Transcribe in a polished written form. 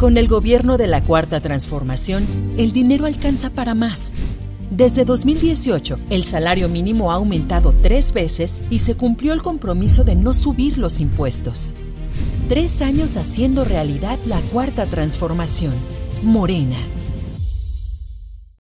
Con el gobierno de la Cuarta Transformación, el dinero alcanza para más. Desde 2018, el salario mínimo ha aumentado 3 veces y se cumplió el compromiso de no subir los impuestos. 3 años haciendo realidad la Cuarta Transformación. Morena.